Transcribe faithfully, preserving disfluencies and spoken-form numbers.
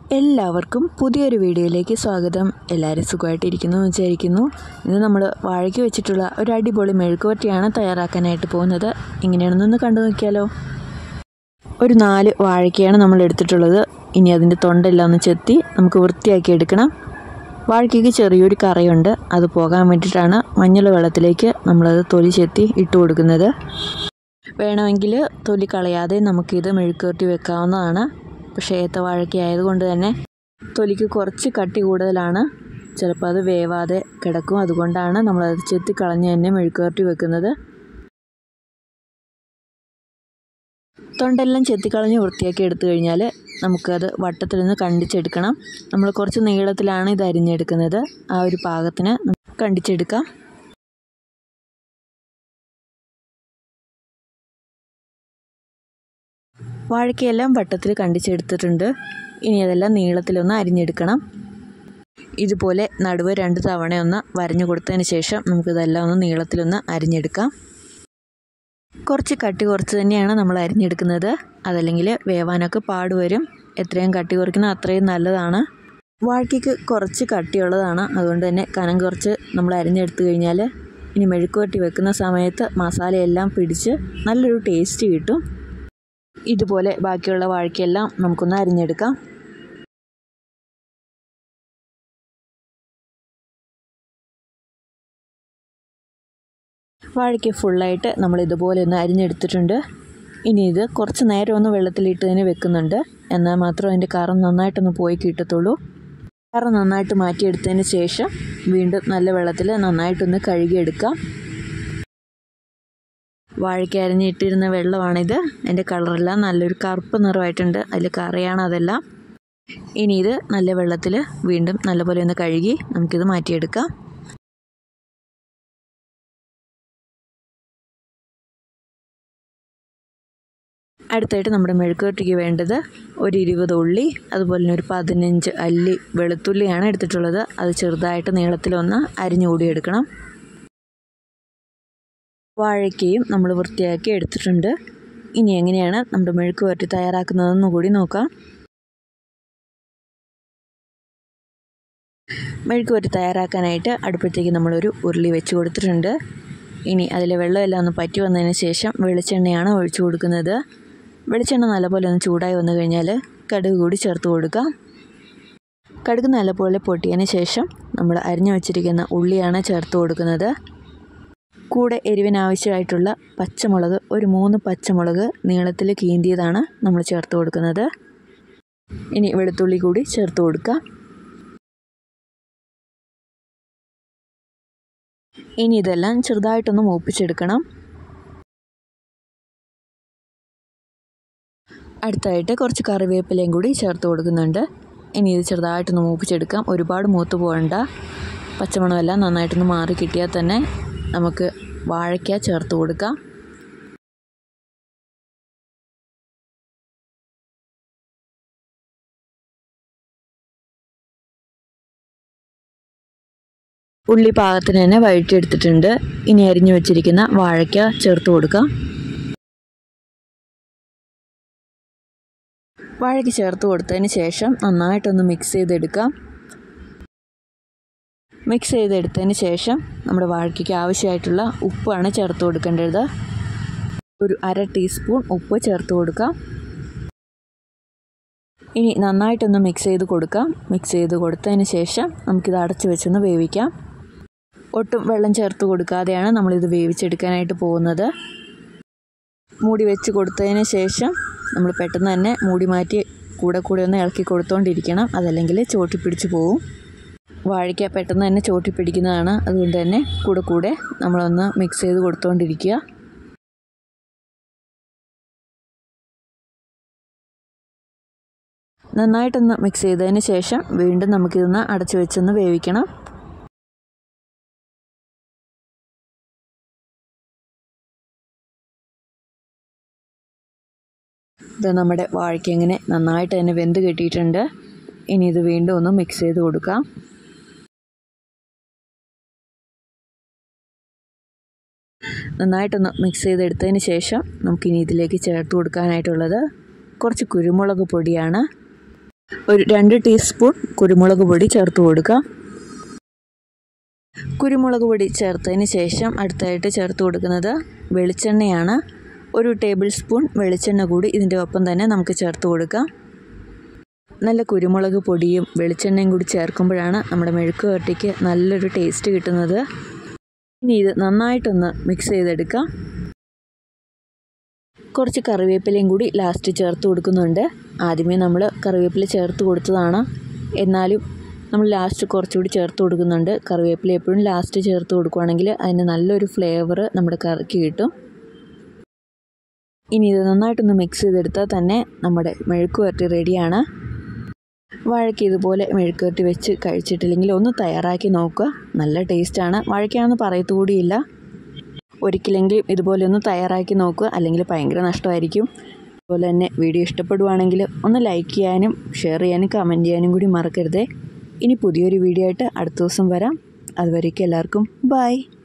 എല്ലാവർക്കും പുതിയൊരു വീഡിയോയിലേക്ക് സ്വാഗതം. എല്ലാവരും സുഖമായിട്ടിരിക്കുന്നു വിചാരിക്കുന്നു. ഇന്ന് നമ്മൾ വാഴയ്ക്ക് വെച്ചിട്ടുള്ള ഒരു അടിപൊളി മെഴുക്കുവരട്ടിയാണ് തയ്യാറാക്കാനായിട്ട് പോകുന്നത്. എങ്ങനെയാണെന്നൊന്ന് കണ്ടു നോക്കിയാലോ. ഒരു നാല് വാഴയ്ക്കയാണ് നമ്മൾ എടുത്തിട്ടുള്ളത്. ഇനി അതിൻ്റെ തൊണ്ടെല്ലാം ഒന്ന് ചെത്തി നമുക്ക് വൃത്തിയാക്കി എടുക്കണം. വാഴയ്ക്ക് ചെറിയൊരു കറയുണ്ട്, അത് പോകാൻ വേണ്ടിയിട്ടാണ് മഞ്ഞൾ വെള്ളത്തിലേക്ക് നമ്മളത് തൊലി ചെത്തി ഇട്ട് കൊടുക്കുന്നത്. വേണമെങ്കിൽ തൊലി കളയാതെ നമുക്കിത് മെഴുക്കുവരട്ടി വെക്കാവുന്നതാണ്. പക്ഷേ ഏത്തവാഴയ്ക്ക ആയതുകൊണ്ട് തന്നെ തൊലിക്ക് കുറച്ച് കട്ടി കൂടുതലാണ്. ചിലപ്പോൾ അത് വേവാതെ കിടക്കും. അതുകൊണ്ടാണ് നമ്മളത് ചെത്തിക്കളഞ്ഞ് തന്നെ മെഴുക്കുവരട്ടി വെക്കുന്നത്. തൊണ്ടെല്ലാം ചെത്തിക്കളഞ്ഞ് വൃത്തിയാക്കി എടുത്തു കഴിഞ്ഞാൽ നമുക്കത് വട്ടത്തിൽ നിന്ന് കണ്ടിച്ചെടുക്കണം. നമ്മൾ കുറച്ച് നീളത്തിലാണ് ഇത് അരിഞ്ഞെടുക്കുന്നത്. ആ ഒരു പാകത്തിന് കണ്ടിച്ചെടുക്കാം. വാഴയ്ക്കയെല്ലാം വട്ടത്തിൽ കണ്ടിച്ചെടുത്തിട്ടുണ്ട്. ഇനി അതെല്ലാം നീളത്തിലൊന്ന് അരിഞ്ഞെടുക്കണം. ഇതുപോലെ നടുവ് രണ്ട് തവണ ഒന്ന് വരഞ്ഞു കൊടുത്തതിന് ശേഷം നമുക്കിതെല്ലാം ഒന്ന് നീളത്തിലൊന്ന് അരിഞ്ഞെടുക്കാം. കുറച്ച് കട്ടി കുറച്ച് തന്നെയാണ് നമ്മൾ അരിഞ്ഞെടുക്കുന്നത്. അതല്ലെങ്കിൽ വേവാനൊക്കെ പാടുവരും. എത്രയും കട്ടി കുറയ്ക്കുന്നത് അത്രയും നല്ലതാണ്. വാഴയ്ക്ക് കുറച്ച് കട്ടിയുള്ളതാണ്. അതുകൊണ്ട് തന്നെ കനം കുറച്ച് നമ്മൾ അരിഞ്ഞെടുത്തു കഴിഞ്ഞാൽ ഇനി മെഴുക്കുവരട്ടി വെക്കുന്ന സമയത്ത് മസാലയെല്ലാം പിടിച്ച് നല്ലൊരു ടേസ്റ്റ് കിട്ടും. ഇതുപോലെ ബാക്കിയുള്ള വാഴയ്ക്കെല്ലാം നമുക്കൊന്ന് അരിഞ്ഞെടുക്കാം. വാഴയ്ക്ക് ഫുള്ളായിട്ട് നമ്മൾ ഇതുപോലെ ഒന്ന് അരിഞ്ഞെടുത്തിട്ടുണ്ട്. ഇനി ഇത് കുറച്ച് നേരം ഒന്ന് വെള്ളത്തിലിട്ട് തന്നെ വെക്കുന്നുണ്ട്. എന്നാൽ മാത്രം അതിൻ്റെ കറ നന്നായിട്ടൊന്ന് പോയി കിട്ടത്തുള്ളൂ. കറ നന്നായിട്ട് മാറ്റിയെടുത്തതിന് ശേഷം വീണ്ടും നല്ല വെള്ളത്തിൽ നന്നായിട്ടൊന്ന് കഴുകിയെടുക്കാം. വാഴയ്ക്ക് അരിഞ്ഞിട്ടിരുന്ന വെള്ളമാണിത്. അതിൻ്റെ കളറെല്ലാം നല്ലൊരു കറുപ്പ് നിറമായിട്ടുണ്ട്. അതിൽ കറയാണ് അതെല്ലാം. ഇനി ഇത് നല്ല വെള്ളത്തിൽ വീണ്ടും നല്ലപോലെ ഒന്ന് കഴുകി നമുക്കിത് മാറ്റിയെടുക്കാം. അടുത്തായിട്ട് നമ്മുടെ മെഴുക്കുവരട്ടിക്ക് വേണ്ടത് ഒരു ഇരുപത് ഉള്ളി, അതുപോലെ തന്നെ ഒരു പതിനഞ്ച് അല്ലി വെളുത്തുള്ളിയാണ് എടുത്തിട്ടുള്ളത്. അത് ചെറുതായിട്ട് നീളത്തിലൊന്ന് അരിഞ്ഞു കൂടിയെടുക്കണം. വാഴയ്ക്കയും നമ്മൾ വൃത്തിയാക്കി എടുത്തിട്ടുണ്ട്. ഇനി എങ്ങനെയാണ് നമ്മുടെ മെഴുക്കുവരട്ടി തയ്യാറാക്കുന്നതെന്ന് കൂടി നോക്കാം. മെഴുക്കുവരട്ടി തയ്യാറാക്കാനായിട്ട് അടുപ്പത്തേക്ക് നമ്മളൊരു ഉരുളി വെച്ച് കൊടുത്തിട്ടുണ്ട്. ഇനി അതിലെ വെള്ളമെല്ലാം ഒന്ന് പറ്റി വന്നതിന് ശേഷം വെളിച്ചെണ്ണയാണ് ഒഴിച്ചു കൊടുക്കുന്നത്. വെളിച്ചെണ്ണ നല്ലപോലെ ഒന്ന് ചൂടായി വന്നു കഴിഞ്ഞാൽ കടുക് കൂടി ചേർത്ത് കൊടുക്കാം. കടുക് നല്ലപോലെ പൊട്ടിയതിന് ശേഷം നമ്മൾ അരിഞ്ഞു വച്ചിരിക്കുന്ന ഉള്ളിയാണ് ചേർത്ത് കൊടുക്കുന്നത്. കൂടെ എരിവിനാവശ്യമായിട്ടുള്ള പച്ചമുളക്, ഒരു മൂന്ന് പച്ചമുളക് നീളത്തിൽ കീന്തിയതാണ് നമ്മൾ ചേർത്ത് കൊടുക്കുന്നത്. ഇനി വെളുത്തുള്ളി കൂടി ചേർത്ത് കൊടുക്കാം. ഇനി ഇതെല്ലാം ചെറുതായിട്ടൊന്ന് മൂപ്പിച്ചെടുക്കണം. അടുത്തായിട്ട് കുറച്ച് കറിവേപ്പിലയും കൂടി ചേർത്ത് കൊടുക്കുന്നുണ്ട്. ഇനി ഇത് ചെറുതായിട്ടൊന്ന് മൂപ്പിച്ചെടുക്കാം. ഒരുപാട് മൂത്ത് പോകണ്ട. പച്ചമണമെല്ലാം നന്നായിട്ടൊന്ന് മാറി കിട്ടിയാൽ തന്നെ നമുക്ക് വാഴയ്ക്ക ചേർത്ത് കൊടുക്കാം. ഉള്ളി പാകത്തിന് തന്നെ വഴറ്റിയെടുത്തിട്ടുണ്ട്. ഇനി അരിഞ്ഞു വെച്ചിരിക്കുന്ന വാഴയ്ക്ക ചേർത്ത് കൊടുക്കാം. വാഴയ്ക്ക് ചേർത്ത് കൊടുത്തതിന് ശേഷം നന്നായിട്ടൊന്ന് മിക്സ് ചെയ്തെടുക്കാം. മിക്സ് ചെയ്തെടുത്തതിന് ശേഷം നമ്മുടെ വാഴയ്ക്ക് ആവശ്യമായിട്ടുള്ള ഉപ്പാണ് ചേർത്ത് കൊടുക്കേണ്ടത്. ഒരു അര ടീസ്പൂൺ ഉപ്പ് ചേർത്ത് കൊടുക്കാം. ഇനി നന്നായിട്ടൊന്ന് മിക്സ് ചെയ്ത് കൊടുക്കാം. മിക്സ് ചെയ്ത് കൊടുത്തതിന് ശേഷം നമുക്കിത് അടച്ചു വെച്ചൊന്ന് വേവിക്കാം. ഒട്ടും വെള്ളം ചേർത്ത് കൊടുക്കാതെയാണ് നമ്മളിത് വേവിച്ചെടുക്കാനായിട്ട് പോകുന്നത്. മൂടി വെച്ച് കൊടുത്തതിന് ശേഷം നമ്മൾ പെട്ടെന്ന് തന്നെ മൂടി മാറ്റി കൂടെ കൂടെ ഒന്ന് ഇളക്കി കൊടുത്തുകൊണ്ടിരിക്കണം. അതല്ലെങ്കിൽ ചോട്ടി പിടിച്ച് പോവും. വാഴയ്ക്ക പെട്ടെന്ന് തന്നെ ചോട്ടി പിടിക്കുന്നതാണ്. അതുകൊണ്ട് തന്നെ കൂടെ കൂടെ നമ്മളൊന്ന് മിക്സ് ചെയ്ത് കൊടുത്തുകൊണ്ടിരിക്കുക. നന്നായിട്ടൊന്ന് മിക്സ് ചെയ്തതിന് ശേഷം വീണ്ടും നമുക്കിതൊന്ന് അടച്ചു വെച്ചൊന്ന് വേവിക്കണം. ഇത് നമ്മുടെ വാഴയ്ക്ക ഇങ്ങനെ നന്നായിട്ട് തന്നെ വെന്ത് കിട്ടിയിട്ടുണ്ട്. ഇനി ഇത് വീണ്ടും ഒന്ന് മിക്സ് ചെയ്ത് കൊടുക്കാം. നന്നായിട്ടൊന്ന് മിക്സ് ചെയ്തെടുത്തതിന് ശേഷം നമുക്കിനി ഇതിലേക്ക് ചേർത്ത് കൊടുക്കാനായിട്ടുള്ളത് കുറച്ച് കുരുമുളക് പൊടിയാണ്. ഒരു രണ്ട് ടീസ്പൂൺ കുരുമുളക് പൊടി ചേർത്ത് കൊടുക്കാം. കുരുമുളക് പൊടി ചേർത്തതിന് ശേഷം അടുത്തായിട്ട് ചേർത്ത് കൊടുക്കുന്നത് വെളിച്ചെണ്ണയാണ്. ഒരു ടേബിൾ സ്പൂൺ വെളിച്ചെണ്ണ കൂടി ഇതിൻ്റെ ഒപ്പം തന്നെ നമുക്ക് ചേർത്ത് കൊടുക്കാം. നല്ല കുരുമുളക് പൊടിയും വെളിച്ചെണ്ണയും കൂടി ചേർക്കുമ്പോഴാണ് നമ്മുടെ മെഴുക്ക് വരട്ടിക്ക് നല്ലൊരു ടേസ്റ്റ് കിട്ടുന്നത്. ഇനി ഇത് നന്നായിട്ടൊന്ന് മിക്സ് ചെയ്തെടുക്കാം. കുറച്ച് കറിവേപ്പിലയും കൂടി ലാസ്റ്റ് ചേർത്ത് കൊടുക്കുന്നുണ്ട്. ആദ്യമേ നമ്മൾ കറിവേപ്പില ചേർത്ത് കൊടുത്തതാണ്, എന്നാലും നമ്മൾ ലാസ്റ്റ് കുറച്ചുകൂടി ചേർത്ത് കൊടുക്കുന്നുണ്ട്. കറിവേപ്പില എപ്പോഴും ലാസ്റ്റ് ചേർത്ത് കൊടുക്കുകയാണെങ്കിൽ അതിന് നല്ലൊരു ഫ്ലേവർ നമ്മുടെ കറിക്ക് കിട്ടും. ഇനി ഇത് നന്നായിട്ടൊന്ന് മിക്സ് ചെയ്തെടുത്താൽ തന്നെ നമ്മുടെ മെഴുക്ക് വരട്ടി റെഡിയാണ്. വാഴയ്ക്ക് ഇതുപോലെ മെഴുക്ക് വരട്ടി വെച്ച് കഴിച്ചിട്ടില്ലെങ്കിൽ ഒന്ന് തയ്യാറാക്കി നോക്കുക. നല്ല ടേസ്റ്റാണ്. വാഴയ്ക്കാണെന്ന് പറയത്തുകൂടിയില്ല. ഒരിക്കലെങ്കിലും ഇതുപോലെ ഒന്ന് തയ്യാറാക്കി നോക്കുക, അല്ലെങ്കിൽ ഭയങ്കര നഷ്ടമായിരിക്കും. അതുപോലെ തന്നെ വീഡിയോ ഇഷ്ടപ്പെടുവാണെങ്കിൽ ഒന്ന് ലൈക്ക് ചെയ്യാനും ഷെയർ ചെയ്യാനും കമൻറ്റ് ചെയ്യാനും കൂടി മറക്കരുതേ. ഇനി പുതിയൊരു വീഡിയോ ആയിട്ട് അടുത്ത ദിവസം വരാം. അതുവരേക്കും എല്ലാവർക്കും ബൈ.